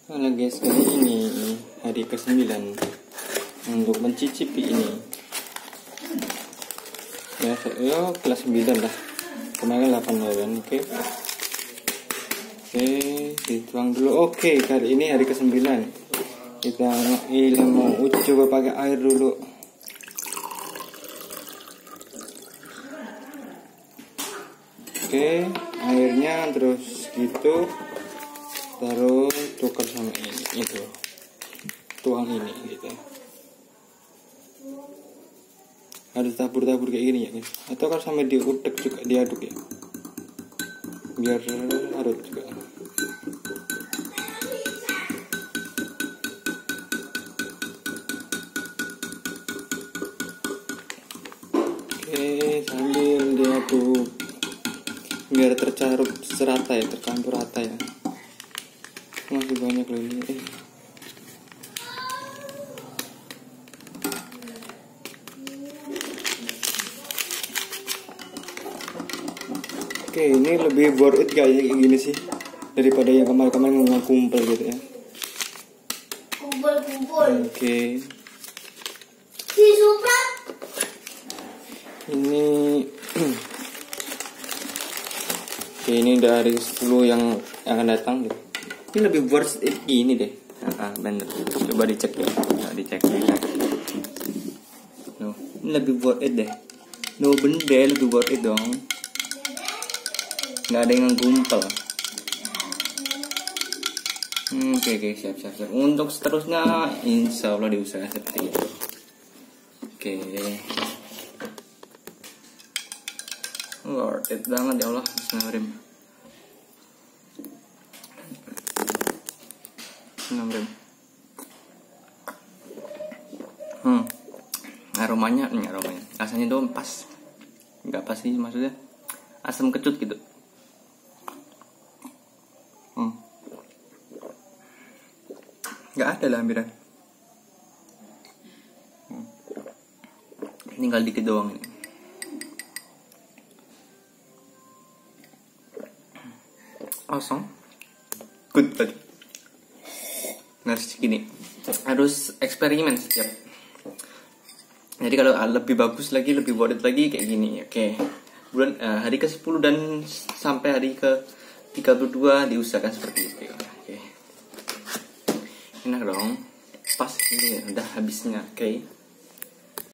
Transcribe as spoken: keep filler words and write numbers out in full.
Halo guys, kali ini hari kesembilan untuk mencicipi ini. Ya, ya kelas sembilan lah. Kemarin delapan kan, oke. Oke, dituang dulu. Oke, kali ini hari kesembilan. Kita ilmu uji coba pakai air dulu. Oke, airnya terus gitu. Taruh tukar sama ini itu tuang ini gitu, harus tabur-tabur kayak gini ya guys, atau kan sampai diudek juga, diaduk ya biar larut juga. Oke, sambil diaduk biar tercarut serata ya, tercampur rata ya. Masih banyak loh ini. Eh. Oke, ini lebih worth it kayaknya kayak gini sih daripada yang kemarin-kemarin ngumpul gitu ya. Kumpul-kumpul. Oke. Si Supra. Ini Oke, ini dari sepuluh yang akan datang gitu. Ini lebih worth it ini deh. Ah, bener. Coba dicek ya. Nah, dicek ya. No, ini lebih worth it deh. No, bener lebih worth it dong. Nggak ada yang gumpel. Hmm, oke oke siap siap siap. Untuk seterusnya, insya Allah diusahakan seperti itu. Oke. Worth it banget ya Allah. Bismillahirrahmanirrahim. enam ribu. Hmm. Aromanya, ini aromanya. Rasanya tuh pas. Enggak pas sih maksudnya. Asam kecut gitu. Hmm. Enggak ada lah hampiran. Hmm. Tinggal dikit doang ini. Awesome. Good banget. Nah, segini harus eksperimen setiap. Jadi kalau lebih bagus lagi, lebih worth it lagi kayak gini. Oke. Bulan uh, hari ke sepuluh dan sampai hari ke tiga puluh dua diusahakan seperti itu. Oke. Enak dong. Pas ini udah habisnya. Oke.